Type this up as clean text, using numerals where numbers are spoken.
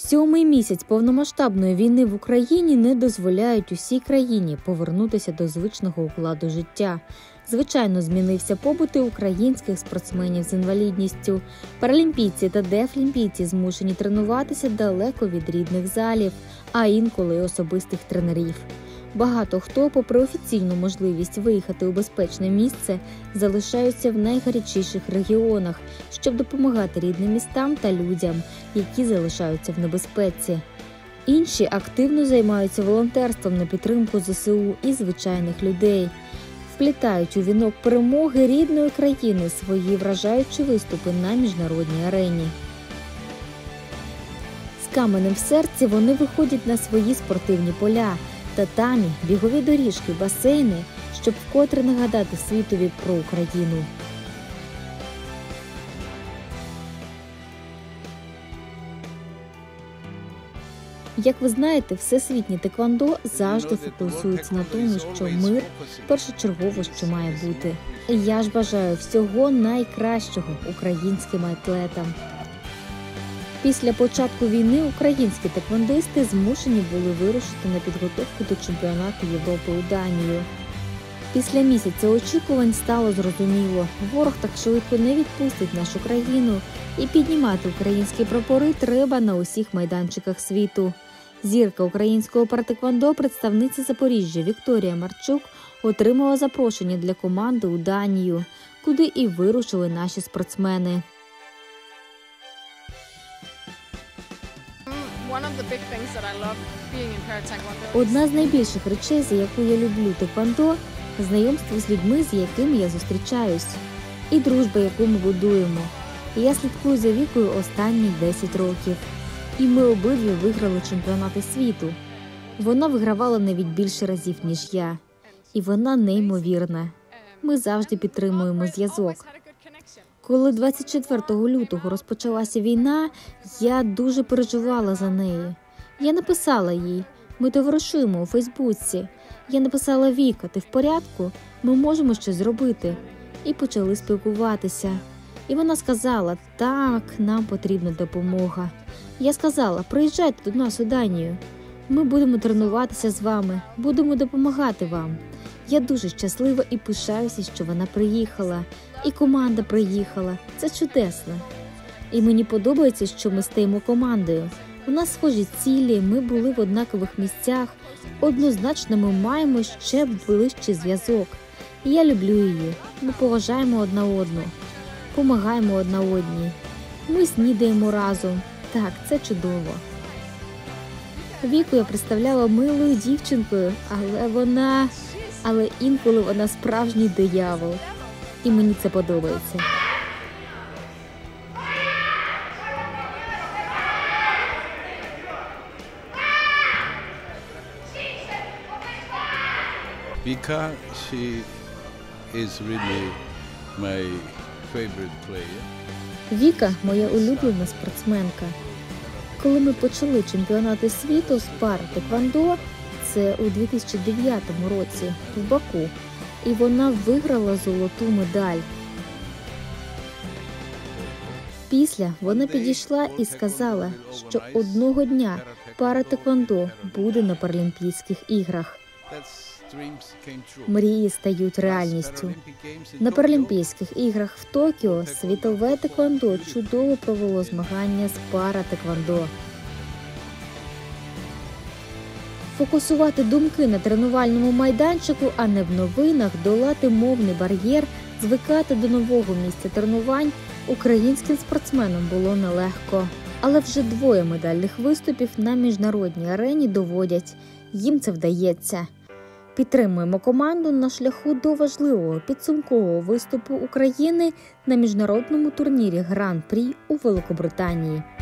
7-й місяць повномасштабної війни в Україні не дозволяють усій країні повернутися до звичного укладу життя. Звичайно, змінився побут і українських спортсменів з інвалідністю. Паралімпійці та дефлімпійці змушені тренуватися далеко від рідних залів, а інколи й особистих тренерів. Багато хто, попри офіційну можливість виїхати у безпечне місце, залишаються в найгарячіших регіонах, щоб допомагати рідним містам та людям, які залишаються в небезпеці. Інші активно займаються волонтерством на підтримку ЗСУ і звичайних людей. Вплітають у вінок перемоги рідної країни свої вражаючі виступи на міжнародній арені. З каменем в серці вони виходять на свої спортивні поля, татамі, бігові доріжки, басейни, щоб вкотре нагадати світові про Україну. Як ви знаєте, всесвітнє теквондо завжди фокусується на тому, що мир першочергово, що має бути. Я ж бажаю всього найкращого українським атлетам. Після початку війни українські теквондисти змушені були вирушити на підготовку до чемпіонату Європи у Данію. Після місяця очікувань стало зрозуміло, ворог так швидко не відпустить нашу країну, і піднімати українські прапори треба на усіх майданчиках світу. Зірка українського партеквондо, представниця Запоріжжя Вікторія Марчук, отримала запрошення для команди у Данію, куди і вирушили наші спортсмени. Одна з найбільших речей, за яку я люблю теквондо – знайомство з людьми, з якими я зустрічаюсь, і дружба, яку ми будуємо. Я слідкую за Вікою останні 10 років. І ми обидві виграли чемпіонати світу. Вона вигравала навіть більше разів, ніж я. І вона неймовірна. Ми завжди підтримуємо зв'язок. Коли 24 лютого розпочалася війна, я дуже переживала за неї. Я написала їй: ми товаришуємо у Фейсбуці. Я написала: Віка, ти в порядку? Ми можемо щось зробити. І почали спілкуватися. І вона сказала: так, нам потрібна допомога. Я сказала: приїжджайте до нас у Данію. Ми будемо тренуватися з вами, будемо допомагати вам. Я дуже щаслива і пишаюся, що вона приїхала. І команда приїхала. Це чудесно. І мені подобається, що ми стаємо командою. У нас схожі цілі, ми були в однакових місцях. Однозначно ми маємо ще ближчий зв'язок. І я люблю її. Ми поважаємо одна одну. Помагаємо одна одній. Ми снідаємо разом. Так, це чудово. Віку я представляла милою дівчинкою, але інколи вона справжній диявол. І мені це подобається. Vika, she is really my favorite player. Віка – моя улюблена спортсменка. Коли ми почали чемпіонати світу з пар-теквондо, це у 2009 році в Баку, і вона виграла золоту медаль. Після вона підійшла і сказала, що одного дня пара-теквондо буде на Паралімпійських іграх. Мрії стають реальністю. На Паралімпійських іграх в Токіо світове теквондо чудово провело змагання з пара-теквондо. Фокусувати думки на тренувальному майданчику, а не в новинах, долати мовний бар'єр, звикати до нового місця тренувань українським спортсменам було нелегко. Але вже 2 медальних виступів на міжнародній арені доводять – їм це вдається. Підтримуємо команду на шляху до важливого підсумкового виступу України на міжнародному турнірі Гран-прі у Великобританії.